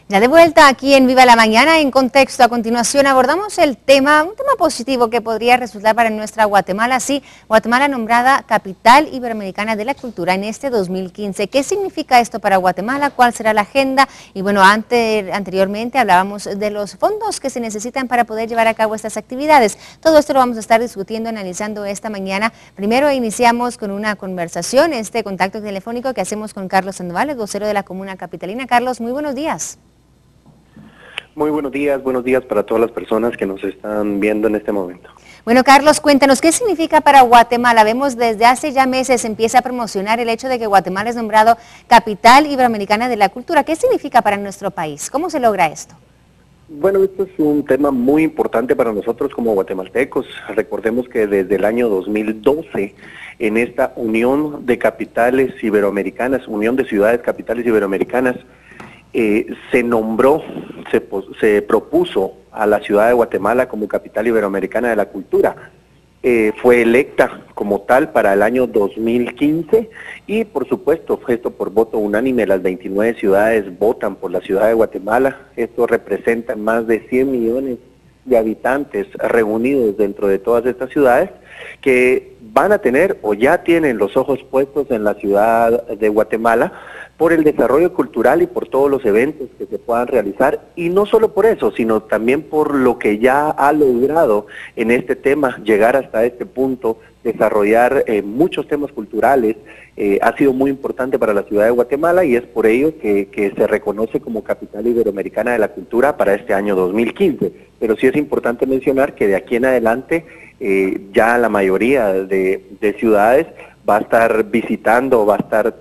Ya de vuelta aquí en Viva la Mañana, en Contexto. A continuación abordamos un tema positivo que podría resultar para nuestra Guatemala. Sí, Guatemala nombrada Capital Iberoamericana de la Cultura en este 2015. ¿Qué significa esto para Guatemala? ¿Cuál será la agenda? Y bueno, anteriormente hablábamos de los fondos que se necesitan para poder llevar a cabo estas actividades. Todo esto lo vamos a estar discutiendo, analizando esta mañana. Primero iniciamos con una conversación, este contacto telefónico que hacemos con Carlos Sandoval, el vocero de la Comuna Capitalina. Carlos, muy buenos días. Muy buenos días para todas las personas que nos están viendo en este momento. Bueno, Carlos, cuéntanos, ¿qué significa para Guatemala? Vemos desde hace ya meses se empieza a promocionar el hecho de que Guatemala es nombrado Capital Iberoamericana de la Cultura. ¿Qué significa para nuestro país? ¿Cómo se logra esto? Bueno, esto es un tema muy importante para nosotros como guatemaltecos. Recordemos que desde el año 2012, en esta Unión de Capitales Iberoamericanas, Unión de Ciudades Capitales Iberoamericanas, se propuso a la ciudad de Guatemala como Capital Iberoamericana de la Cultura. Fue electa como tal para el año 2015 y por supuesto fue esto por voto unánime. Las 29 ciudades votan por la ciudad de Guatemala. Esto representa más de 100 millones de habitantes reunidos dentro de todas estas ciudades que van a tener o ya tienen los ojos puestos en la ciudad de Guatemala por el desarrollo cultural y por todos los eventos que se puedan realizar, y no solo por eso, sino también por lo que ya ha logrado en este tema, llegar hasta este punto, desarrollar muchos temas culturales. Ha sido muy importante para la ciudad de Guatemala y es por ello que se reconoce como Capital Iberoamericana de la Cultura para este año 2015. Pero sí es importante mencionar que de aquí en adelante ya la mayoría de ciudades va a estar visitando, va a estar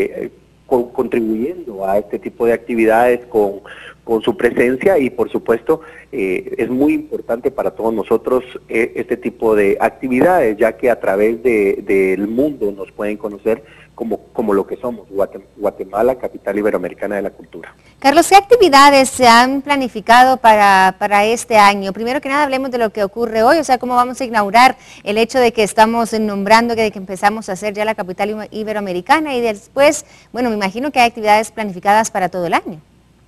contribuyendo a este tipo de actividades con su presencia y por supuesto es muy importante para todos nosotros este tipo de actividades, ya que a través del mundo nos pueden conocer como lo que somos, Guatemala, Capital Iberoamericana de la Cultura. Carlos, ¿qué actividades se han planificado para este año? Primero que nada hablemos de lo que ocurre hoy, o sea, cómo vamos a inaugurar el hecho de que estamos nombrando, de que empezamos a hacer ya la Capital Iberoamericana y después, bueno, me imagino que hay actividades planificadas para todo el año.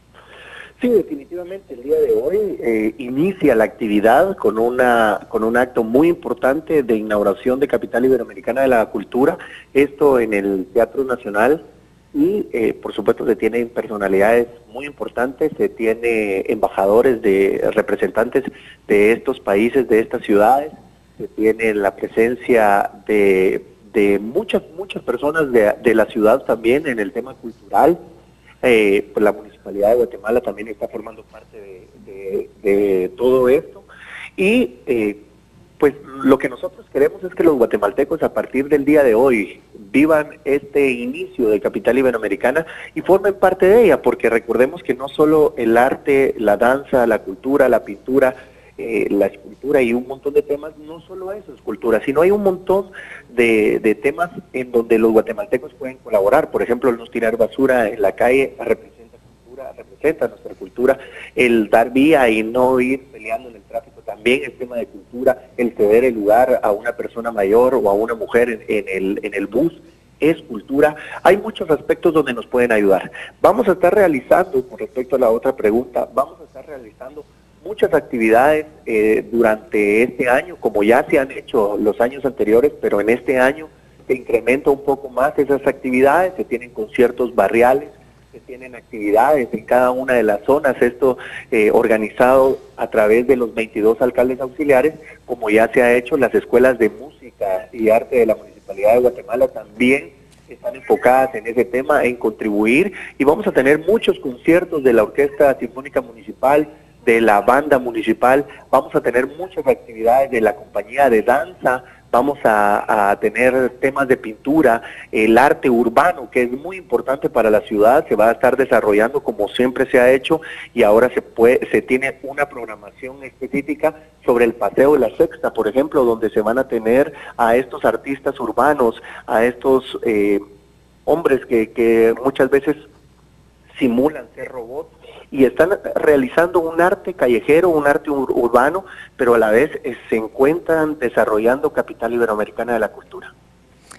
Sí, definitivamente el día de hoy inicia la actividad con un acto muy importante de inauguración de Capital Iberoamericana de la Cultura, esto en el Teatro Nacional, y por supuesto se tienen personalidades muy importantes, se tiene embajadores de representantes de estos países, de estas ciudades, se tiene la presencia de muchas personas de la ciudad también en el tema cultural. Pues la Municipalidad de Guatemala también está formando parte de todo esto y pues lo que nosotros queremos es que los guatemaltecos a partir del día de hoy vivan este inicio de Capital Iberoamericana y formen parte de ella, porque recordemos que no solo el arte, la danza, la cultura, la pintura, la escultura y un montón de temas, no solo eso es cultura, sino hay un montón de temas en donde los guatemaltecos pueden colaborar. Por ejemplo, el no tirar basura en la calle representa cultura, representa nuestra cultura. El dar vía y no ir peleando en el tráfico también es tema de cultura. El ceder el lugar a una persona mayor o a una mujer en el bus es cultura. Hay muchos aspectos donde nos pueden ayudar. Vamos a estar realizando, con respecto a la otra pregunta, vamos a estar realizando muchas actividades durante este año, como ya se han hecho los años anteriores, pero en este año se incrementa un poco más esas actividades, se tienen conciertos barriales, se tienen actividades en cada una de las zonas, esto organizado a través de los 22 alcaldes auxiliares, como ya se ha hecho. Las escuelas de música y arte de la Municipalidad de Guatemala también están enfocadas en ese tema, en contribuir, y vamos a tener muchos conciertos de la Orquesta Sinfónica Municipal, de la banda municipal, vamos a tener muchas actividades de la compañía de danza, vamos a tener temas de pintura, el arte urbano, que es muy importante para la ciudad, se va a estar desarrollando como siempre se ha hecho, y ahora se tiene una programación específica sobre el Paseo de la Sexta, por ejemplo, donde se van a tener a estos artistas urbanos, a estos hombres que muchas veces simulan ser robots, y están realizando un arte callejero, un arte urbano, pero a la vez se encuentran desarrollando Capital Iberoamericana de la Cultura.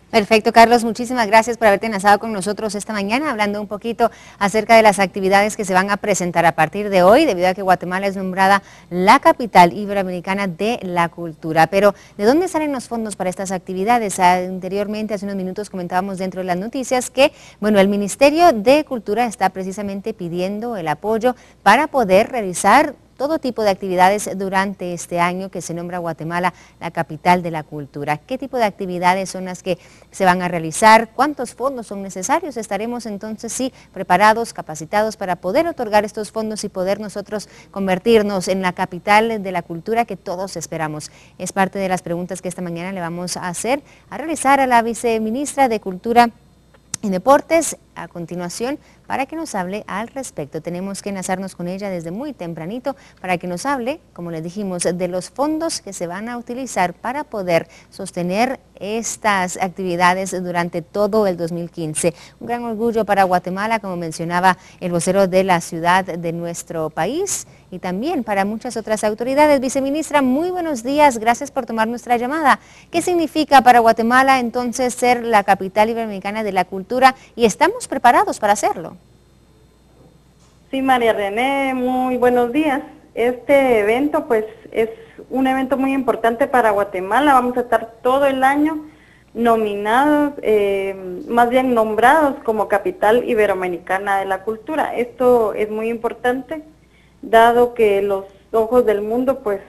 Perfecto, Carlos, muchísimas gracias por haberte enlazado con nosotros esta mañana, hablando un poquito acerca de las actividades que se van a presentar a partir de hoy, debido a que Guatemala es nombrada la capital iberoamericana de la cultura. Pero, ¿de dónde salen los fondos para estas actividades? Anteriormente, hace unos minutos, comentábamos dentro de las noticias que, bueno, el Ministerio de Cultura está precisamente pidiendo el apoyo para poder realizar todo tipo de actividades durante este año que se nombra Guatemala la capital de la cultura. ¿Qué tipo de actividades son las que se van a realizar? ¿Cuántos fondos son necesarios? Estaremos entonces sí preparados, capacitados para poder otorgar estos fondos y poder nosotros convertirnos en la capital de la cultura que todos esperamos. Es parte de las preguntas que esta mañana le vamos a realizar a la viceministra de Cultura y Deportes a continuación para que nos hable al respecto. Tenemos que enlazarnos con ella desde muy tempranito para que nos hable, como les dijimos, de los fondos que se van a utilizar para poder sostener estas actividades durante todo el 2015. Un gran orgullo para Guatemala, como mencionaba el vocero de la ciudad de nuestro país, y también para muchas otras autoridades. Viceministra, muy buenos días, gracias por tomar nuestra llamada. ¿Qué significa para Guatemala entonces ser la capital iberoamericana de la cultura y estamos preparados para hacerlo? Sí, María René, muy buenos días. Este evento pues es un evento muy importante para Guatemala. Vamos a estar todo el año nominados, más bien nombrados como capital iberoamericana de la cultura. Esto es muy importante, dado que los ojos del mundo pues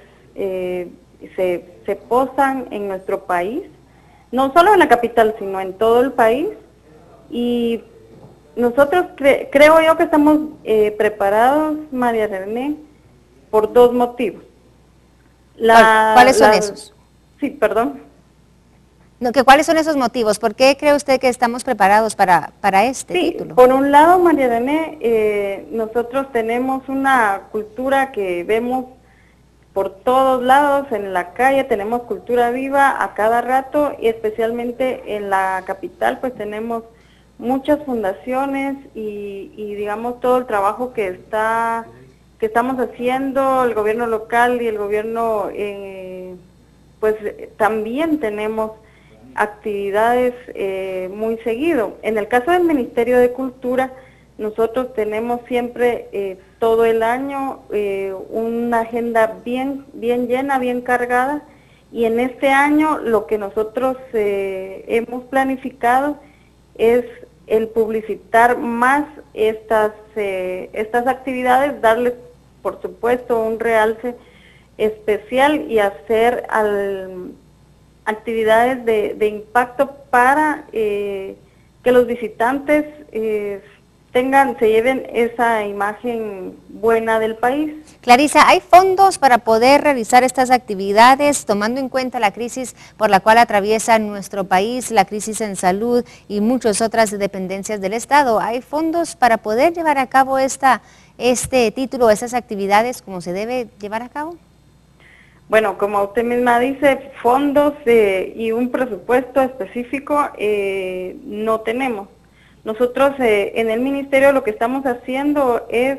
se posan en nuestro país, no solo en la capital, sino en todo el país. Y nosotros creo yo que estamos preparados, María René, por dos motivos. ¿Cuáles son esos? Sí, perdón. No, ¿cuáles son esos motivos? ¿Por qué cree usted que estamos preparados para este título? Por un lado, María René, nosotros tenemos una cultura que vemos por todos lados, en la calle tenemos cultura viva a cada rato, y especialmente en la capital pues tenemos muchas fundaciones y digamos todo el trabajo que estamos haciendo, el gobierno local y el gobierno, pues también tenemos actividades muy seguido. En el caso del Ministerio de Cultura, nosotros tenemos siempre todo el año una agenda bien llena, bien cargada, y en este año lo que nosotros hemos planificado es el publicitar más estas actividades, darles por supuesto un realce especial y hacer actividades de impacto para que los visitantes se lleven esa imagen buena del país. Clarisa, ¿hay fondos para poder realizar estas actividades tomando en cuenta la crisis por la cual atraviesa nuestro país, la crisis en salud y muchas otras dependencias del Estado? ¿Hay fondos para poder llevar a cabo este título, estas actividades como se debe llevar a cabo? Bueno, como usted misma dice, fondos y un presupuesto específico no tenemos. Nosotros en el ministerio lo que estamos haciendo es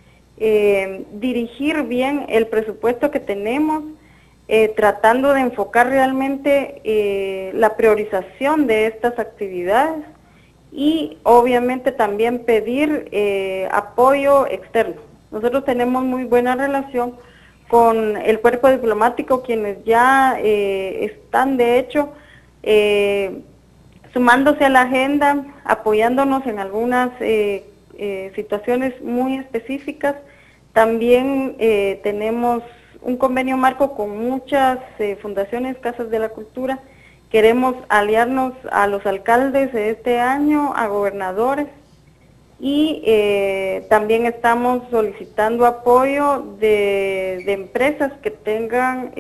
dirigir bien el presupuesto que tenemos, tratando de enfocar realmente la priorización de estas actividades y obviamente también pedir apoyo externo. Nosotros tenemos muy buena relación con el cuerpo diplomático, quienes ya están de hecho sumándose a la agenda, apoyándonos en algunas situaciones muy específicas. También tenemos un convenio marco con muchas fundaciones, casas de la cultura. Queremos aliarnos a los alcaldes de este año, a gobernadores, y también estamos solicitando apoyo de empresas que tengan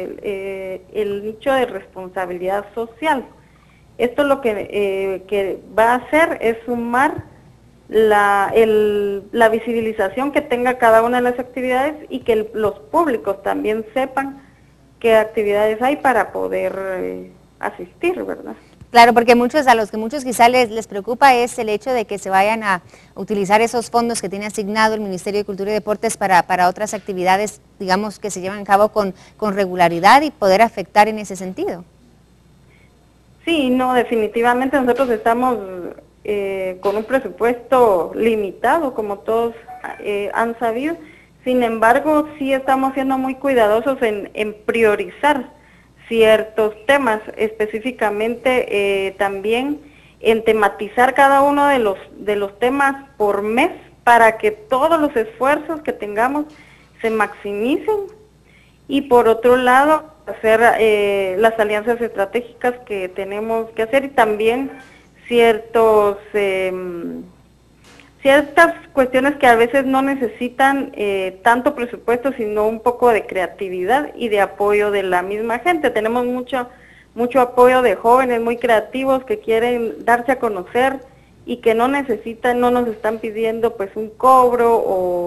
el nicho de responsabilidad social. Esto lo que va a hacer es sumar la visibilización que tenga cada una de las actividades y que los públicos también sepan qué actividades hay para poder asistir, ¿verdad? Claro, porque a los que muchos quizá les preocupa es el hecho de que se vayan a utilizar esos fondos que tiene asignado el Ministerio de Cultura y Deportes para otras actividades, digamos, que se llevan a cabo con regularidad y poder afectar en ese sentido. Sí, no, definitivamente nosotros estamos con un presupuesto limitado, como todos han sabido. Sin embargo, sí estamos siendo muy cuidadosos en priorizar ciertos temas, específicamente también en tematizar cada uno de los temas por mes para que todos los esfuerzos que tengamos se maximicen, y por otro lado hacer las alianzas estratégicas que tenemos que hacer, y también ciertas cuestiones que a veces no necesitan tanto presupuesto, sino un poco de creatividad y de apoyo de la misma gente. Tenemos mucho apoyo de jóvenes muy creativos que quieren darse a conocer y que no nos están pidiendo pues un cobro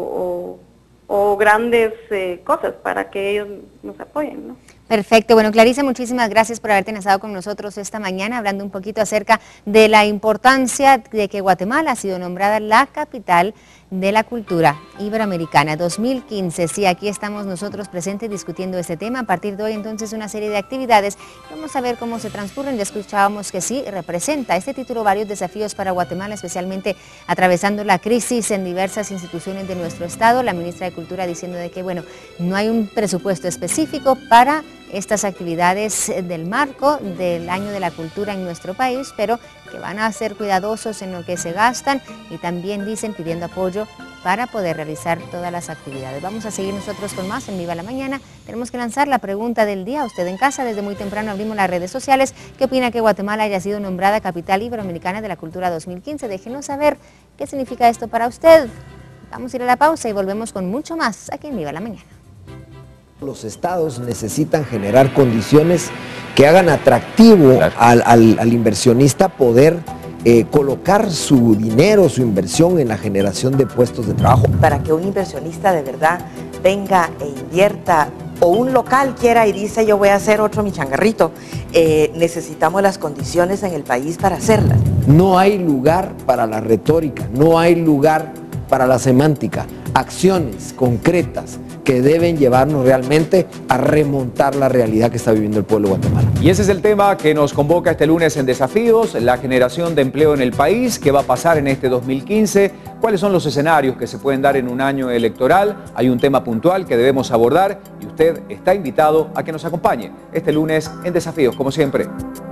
o grandes cosas para que ellos nos apoyen, ¿no? Perfecto. Bueno, Clarice, muchísimas gracias por haberte estado con nosotros esta mañana, hablando un poquito acerca de la importancia de que Guatemala ha sido nombrada la capital de la cultura iberoamericana 2015. Sí, aquí estamos nosotros presentes discutiendo este tema. A partir de hoy, entonces, una serie de actividades. Vamos a ver cómo se transcurren. Ya escuchábamos que sí, representa este título varios desafíos para Guatemala, especialmente atravesando la crisis en diversas instituciones de nuestro estado. La ministra de Cultura diciendo de que, bueno, no hay un presupuesto específico para estas actividades del marco del Año de la Cultura en nuestro país, pero que van a ser cuidadosos en lo que se gastan, y también dicen pidiendo apoyo para poder realizar todas las actividades. Vamos a seguir nosotros con más en Viva la Mañana. Tenemos que lanzar la pregunta del día. Usted en casa, desde muy temprano abrimos las redes sociales. ¿Qué opina que Guatemala haya sido nombrada Capital Iberoamericana de la Cultura 2015? Déjenos saber qué significa esto para usted. Vamos a ir a la pausa y volvemos con mucho más aquí en Viva la Mañana. Los estados necesitan generar condiciones que hagan atractivo al inversionista poder colocar su dinero, su inversión en la generación de puestos de trabajo. Para que un inversionista de verdad venga e invierta, o un local quiera y dice yo voy a hacer otro mi changarrito, necesitamos las condiciones en el país para hacerlas. No hay lugar para la retórica, no hay lugar para la semántica, acciones concretas que deben llevarnos realmente a remontar la realidad que está viviendo el pueblo de Guatemala. Y ese es el tema que nos convoca este lunes en Desafíos, la generación de empleo en el país, qué va a pasar en este 2015, cuáles son los escenarios que se pueden dar en un año electoral. Hay un tema puntual que debemos abordar y usted está invitado a que nos acompañe este lunes en Desafíos, como siempre.